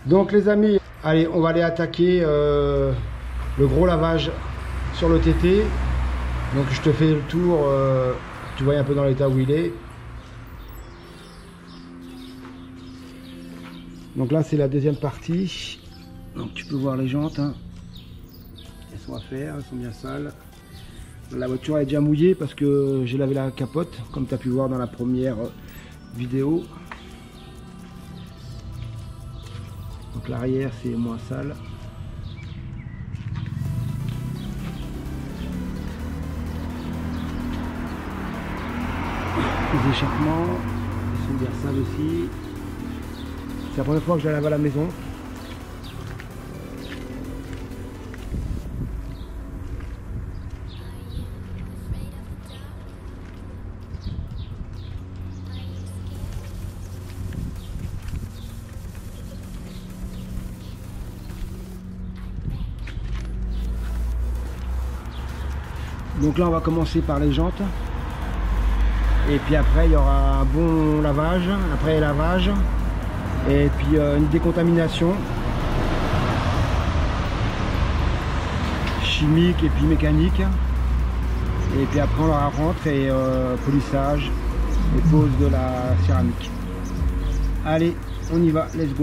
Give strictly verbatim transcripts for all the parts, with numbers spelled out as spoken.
Donc les amis, allez, on va aller attaquer euh, le gros lavage sur le T T. Donc je te fais le tour, euh, tu vois un peu dans l'état où il est. Donc là c'est la deuxième partie. Donc tu peux voir les jantes, hein. Elles sont à faire, elles sont bien sales. La voiture est déjà mouillée parce que j'ai lavé la capote, comme tu as pu voir dans la première vidéo. Donc l'arrière c'est moins sale. Les échappements, ils sont bien sales aussi. C'est la première fois que je la lave à la maison. Donc là on va commencer par les jantes. Et puis après il y aura un bon lavage, après lavage. Et puis euh, une décontamination. Chimique et puis mécanique. Et puis après on la rentre et euh, polissage et pose de la céramique. Allez, on y va, let's go.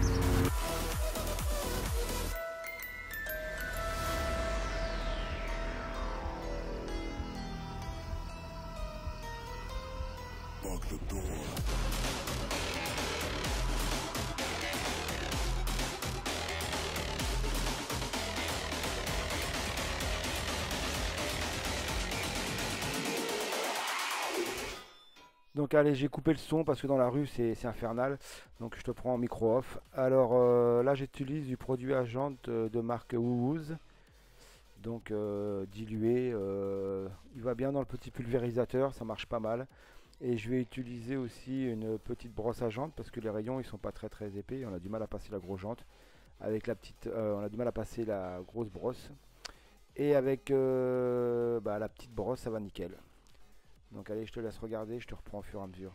Donc allez, j'ai coupé le son parce que dans la rue c'est infernal, donc je te prends en micro off. Alors euh, là j'utilise du produit à jantes de marque Wooz, donc euh, dilué, euh, il va bien dans le petit pulvérisateur, ça marche pas mal. Et je vais utiliser aussi une petite brosse à jantes parce que les rayons ils sont pas très très épais, on a du mal à passer la grosse jante. Avec la petite, euh, on a du mal à passer la grosse brosse. Et avec euh, bah, la petite brosse ça va nickel. Donc allez, je te laisse regarder, je te reprends au fur et à mesure.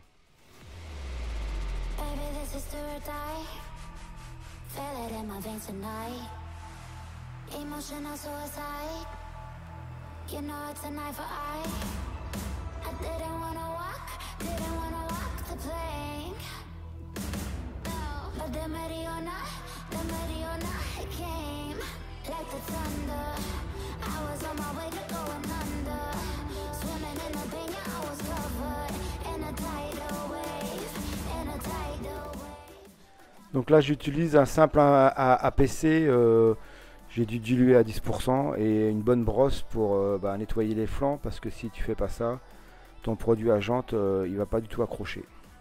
Donc là j'utilise un simple A P C, euh, j'ai dû diluer à dix pour cent et une bonne brosse pour euh, bah, nettoyer les flancs parce que si tu fais pas ça, ton produit à jante euh, il va pas du tout accrocher.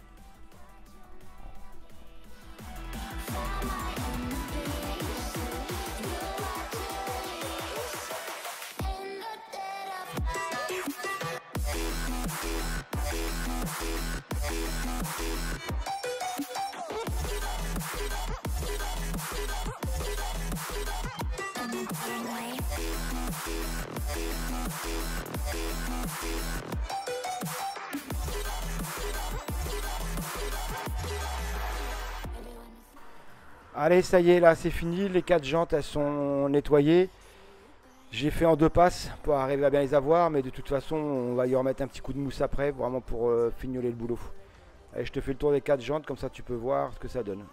Allez, ça y est, là c'est fini, les quatre jantes elles sont nettoyées. J'ai fait en deux passes pour arriver à bien les avoir, mais de toute façon on va y remettre un petit coup de mousse après, vraiment pour euh, fignoler le boulot. Allez, je te fais le tour des quatre jantes, comme ça tu peux voir ce que ça donne.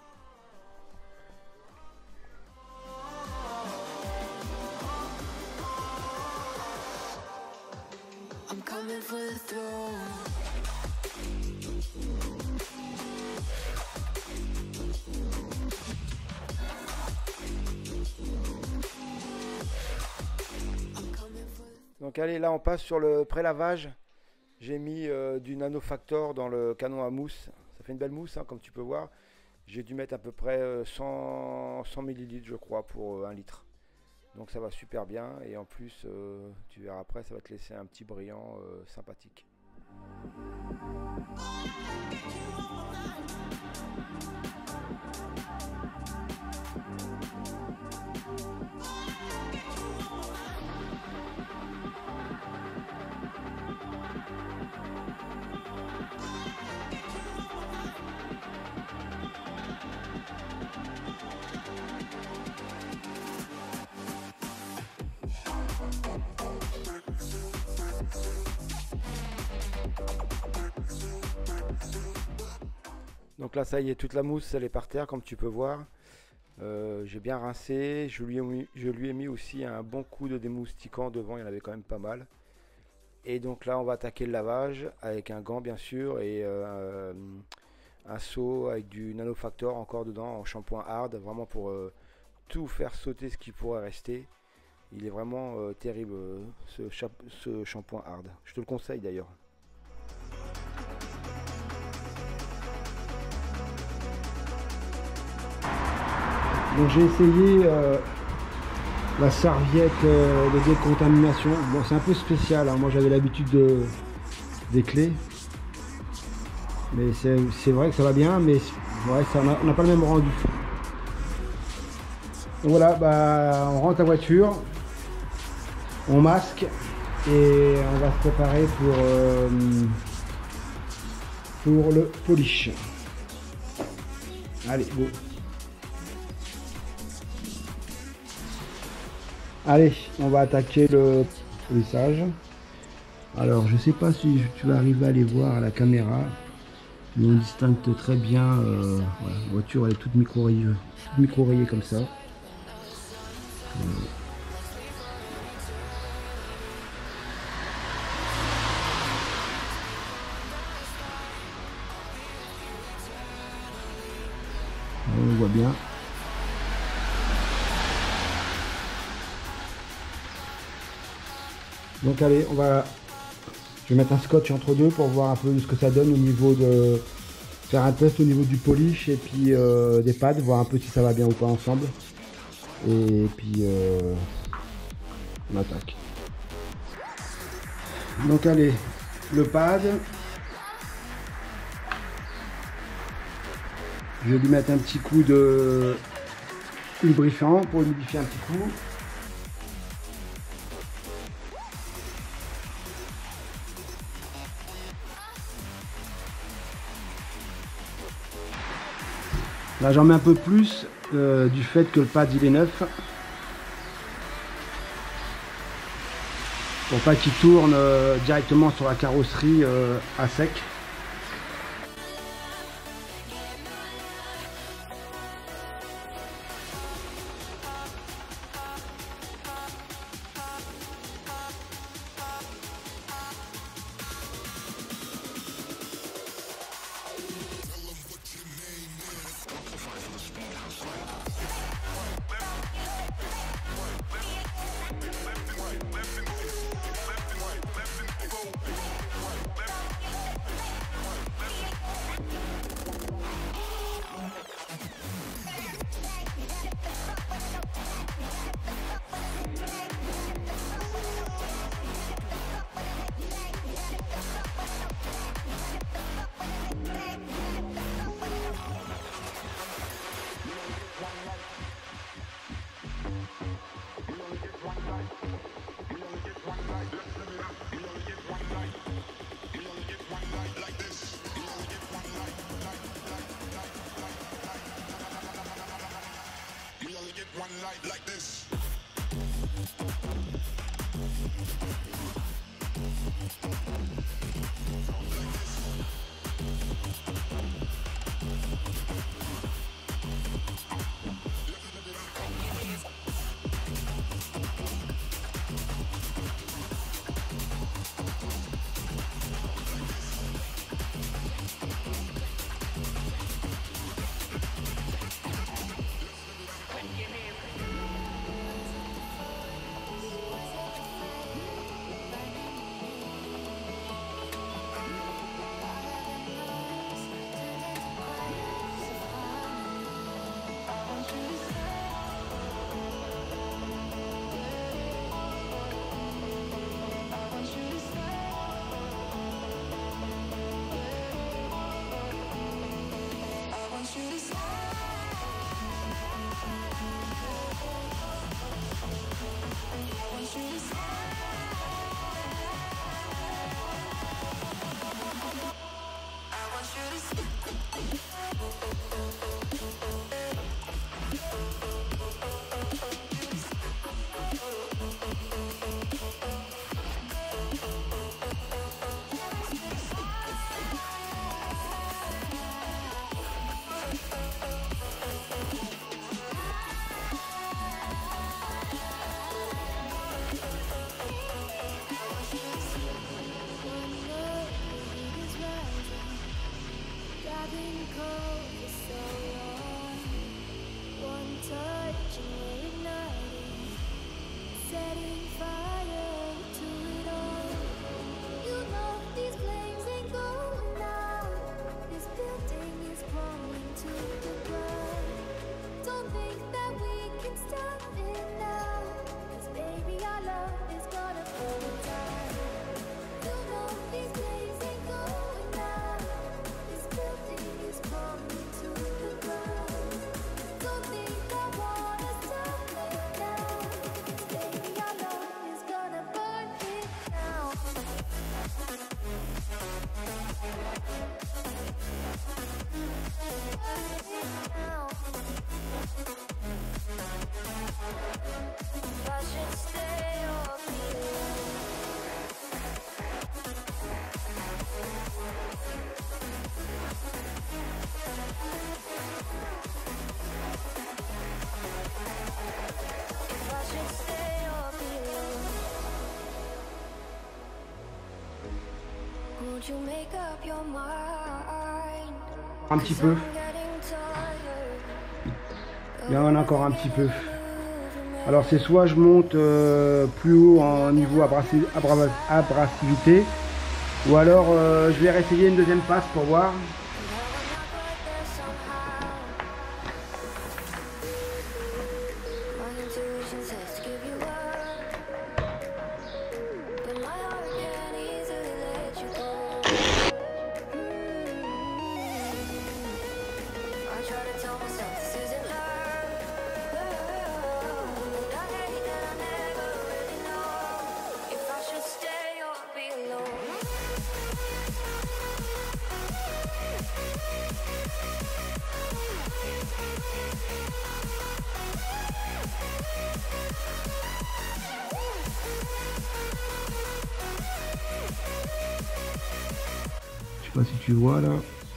I'm coming for the throne. Donc allez, là on passe sur le pré-lavage. J'ai mis euh, du nanofactor dans le canon à mousse. Ça fait une belle mousse, hein, comme tu peux voir. J'ai dû mettre à peu près euh, cent millilitres je crois pour euh, un litre. Donc ça va super bien et en plus euh, tu verras après ça va te laisser un petit brillant euh, sympathique. Donc là ça y est, toute la mousse elle est par terre comme tu peux voir. Euh, j'ai bien rincé, je lui, ai mis, je lui ai mis aussi un bon coup de démoustiquant devant, il y en avait quand même pas mal. Et donc là on va attaquer le lavage avec un gant bien sûr et euh, un seau avec du nanofactor encore dedans en shampoing hard, vraiment pour euh, tout faire sauter ce qui pourrait rester. Il est vraiment euh, terrible ce, ce shampoing hard, je te le conseille d'ailleurs. Donc j'ai essayé euh, la serviette euh, de décontamination. Bon, c'est un peu spécial, hein. Moi j'avais l'habitude de, des clés. Mais c'est vrai que ça va bien, mais ouais, ça, on n'a pas le même rendu. Donc voilà, bah, on rentre la voiture, on masque et on va se préparer pour, euh, pour le polish. Allez, go. Allez, on va attaquer le polissage. Alors, je sais pas si tu vas arriver à les voir à la caméra, mais on distingue très bien. Euh, voilà, la voiture elle est toute micro-rayée, toute micro-rayée comme ça. Euh, on voit bien. Donc allez, on va, je vais mettre un scotch entre deux pour voir un peu ce que ça donne au niveau de, faire un test au niveau du polish et puis euh, des pads, voir un peu si ça va bien ou pas ensemble. Et puis euh, on attaque. Donc allez, le pad. Je vais lui mettre un petit coup de lubrifiant pour lubrifier un petit coup. Là j'en mets un peu plus euh, du fait que le pad il est neuf. Pour pas qu'il tourne euh, directement sur la carrosserie euh, à sec. Un petit peu. Il y en a encore un petit peu. Alors c'est soit je monte euh, plus haut en niveau abrasi abra abrasivité, ou alors euh, je vais réessayer une deuxième passe pour voir. Je sais pas si tu vois là.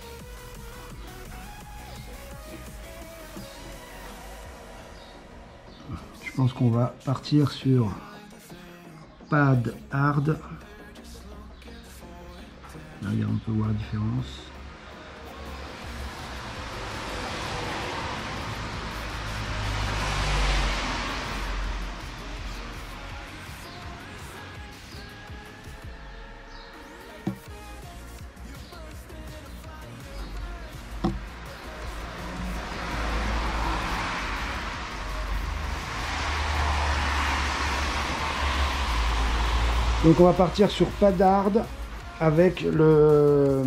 Je pense qu'on va partir sur pad hard. Là, regarde, on peut voir la différence. Donc on va partir sur pad hard avec le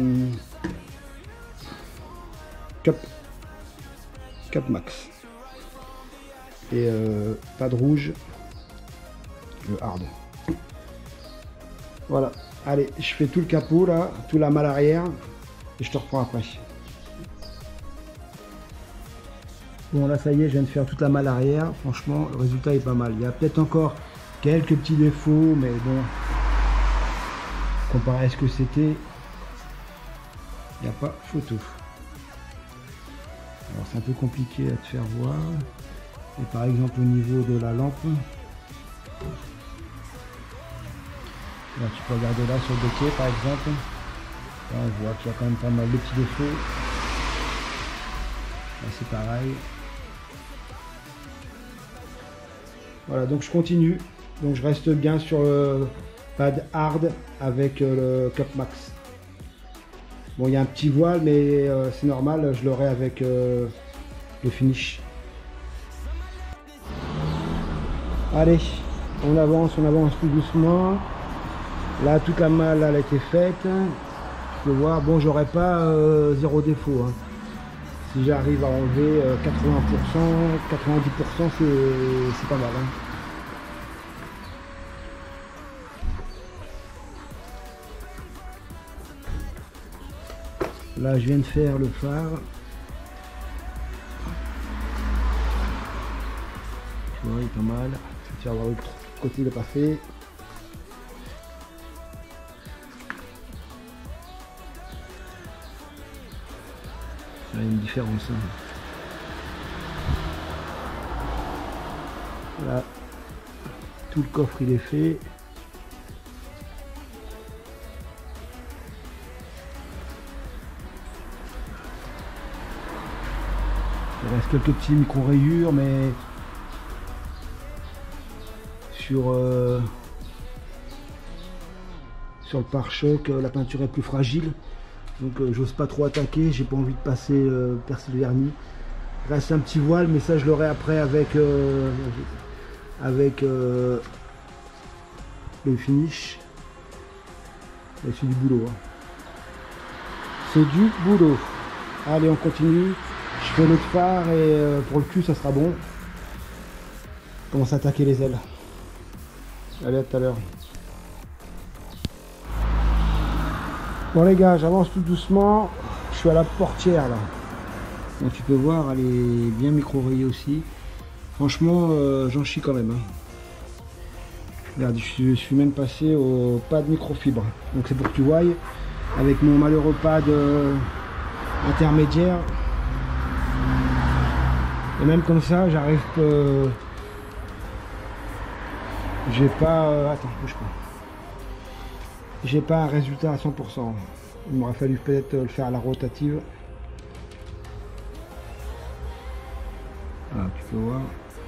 Cup, Cup Max et euh, pad rouge, le hard. Voilà, allez, je fais tout le capot là, tout la malle arrière et je te reprends après. Bon là ça y est, je viens de faire toute la malle arrière, franchement le résultat est pas mal. Il y a peut-être encore quelques petits défauts, mais bon, comparé à ce que c'était, il n'y a pas photo. Alors c'est un peu compliqué à te faire voir. Et par exemple au niveau de la lampe, là, tu peux regarder là sur le dossier par exemple. Là, on voit qu'il y a quand même pas mal de petits défauts. Là c'est pareil. Voilà, donc je continue. Donc je reste bien sur le pad hard avec le Cup Max. Bon, il y a un petit voile, mais euh, c'est normal, je l'aurai avec euh, le finish. Allez, on avance, on avance tout doucement. Là, toute la malle elle a été faite. Je peux voir, bon, j'aurai pas euh, zéro défaut. Hein. Si j'arrive à enlever euh, quatre-vingts pour cent, quatre-vingt-dix pour cent, c'est pas mal. Hein. Là, je viens de faire le phare. Tu vois, il est pas mal. Tu vas voir l'autre côté, il n'est pas fait. Il y a une différence. Hein. Là, tout le coffre, il est fait. Il reste quelques petits micro-rayures, mais sur, euh, sur le pare-choc, la peinture est plus fragile. Donc euh, j'ose pas trop attaquer, j'ai pas envie de passer euh, percer le vernis. Il reste un petit voile, mais ça je l'aurai après avec, euh, avec euh, le finish. Et c'est du boulot. Hein. C'est du boulot. Allez, on continue. Je fais l'autre phare et euh, pour le cul ça sera bon. Je commence à attaquer les ailes. Allez, à tout à l'heure. Bon les gars, j'avance tout doucement. Je suis à la portière là. Donc tu peux voir, elle est bien micro-rayée aussi. Franchement, euh, j'en chie quand même. Hein. Regarde, je suis, je suis même passé au pad microfibre. Donc c'est pour que tu voyes. Avec mon malheureux pad euh, intermédiaire. Et même comme ça, j'arrive euh, j'ai pas... Euh, attends, bouge pas. j'ai pas un résultat à cent pour cent. Il m'aurait fallu peut-être le faire à la rotative. Ah, tu peux voir.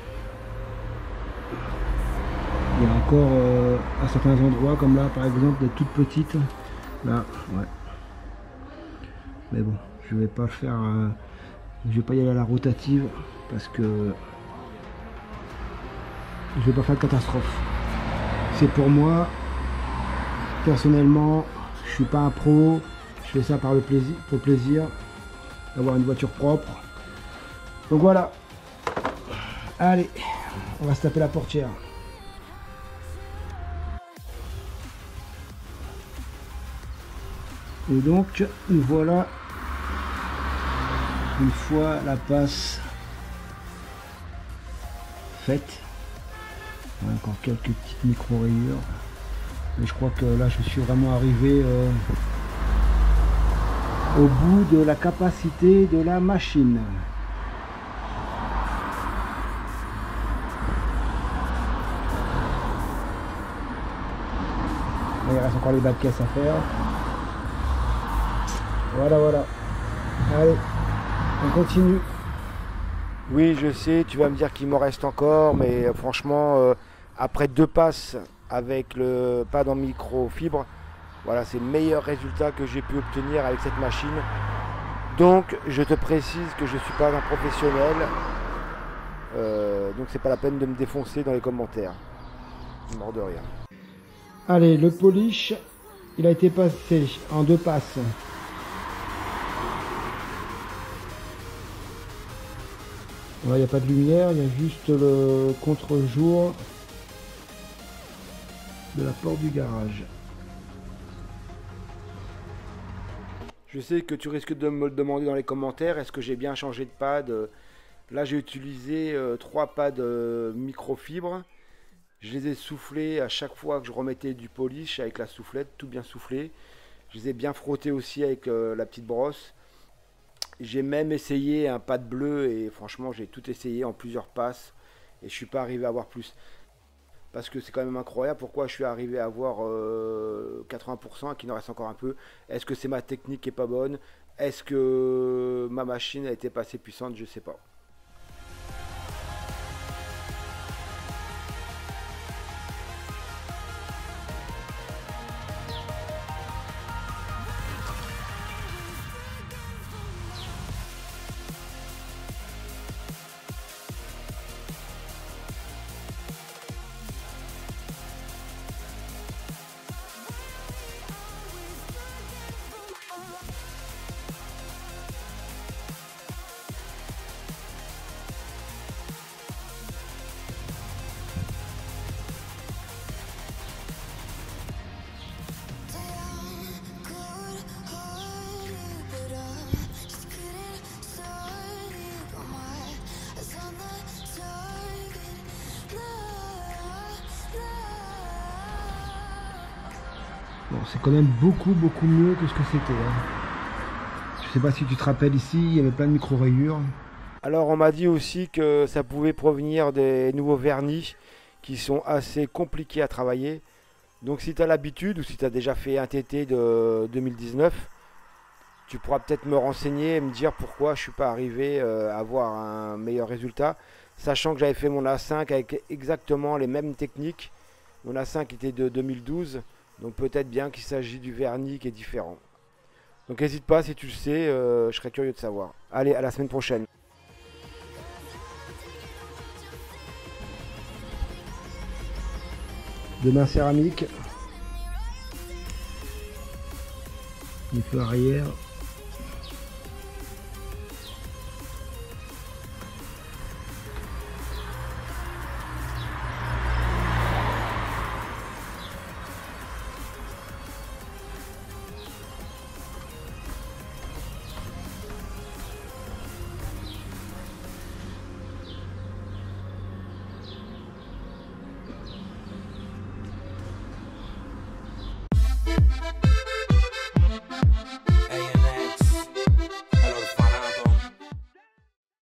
Il y a encore euh, à certains endroits, comme là par exemple, des toutes petites. Là, ouais. Mais bon, je vais pas faire. Euh, je vais pas y aller à la rotative parce que je vais pas faire de catastrophe. C'est pour moi. Personnellement, je suis pas un pro. Je fais ça par le plaisir, pour le plaisir d'avoir une voiture propre. Donc voilà. Allez, on va se taper la portière. Et donc, nous voilà, une fois la passe faite, il y a encore quelques petites micro-rayures, mais je crois que là je suis vraiment arrivé euh, au bout de la capacité de la machine. Il reste encore les bas de caisse à faire. Voilà, voilà. Allez, on continue. Oui, je sais, tu vas me dire qu'il m'en reste encore, mais euh, franchement, euh, après deux passes avec le pad en microfibre, voilà, c'est le meilleur résultat que j'ai pu obtenir avec cette machine. Donc, je te précise que je ne suis pas un professionnel, euh, donc c'est pas la peine de me défoncer dans les commentaires. Mort de rire. Allez, le polish, il a été passé en deux passes. Il n'y a pas de lumière, il y a juste le contre-jour de la porte du garage. Je sais que tu risques de me le demander dans les commentaires, est-ce que j'ai bien changé de pad? Là j'ai utilisé euh, trois pads euh, microfibre. Je les ai soufflés à chaque fois que je remettais du polish avec la soufflette, tout bien soufflé. Je les ai bien frottés aussi avec euh, la petite brosse. J'ai même essayé un pad bleu et franchement j'ai tout essayé en plusieurs passes et je suis pas arrivé à avoir plus. Parce que c'est quand même incroyable pourquoi je suis arrivé à avoir euh, quatre-vingts pour cent et qu'il en reste encore un peu. Est-ce que c'est ma technique qui est pas bonne? Est-ce que ma machine a été pas assez puissante? Je sais pas. Bon, c'est quand même beaucoup beaucoup mieux que ce que c'était. Hein. Je sais pas si tu te rappelles ici, il y avait plein de micro-rayures. Alors on m'a dit aussi que ça pouvait provenir des nouveaux vernis qui sont assez compliqués à travailler. Donc si tu as l'habitude ou si tu as déjà fait un T T de deux mille dix-neuf, tu pourras peut-être me renseigner et me dire pourquoi je ne suis pas arrivé à avoir un meilleur résultat. Sachant que j'avais fait mon A cinq avec exactement les mêmes techniques. Mon A cinq était de deux mille douze, donc peut-être bien qu'il s'agit du vernis qui est différent. Donc n'hésite pas, si tu le sais, euh, je serais curieux de savoir. Allez, à la semaine prochaine. De main céramique. Le feu arrière.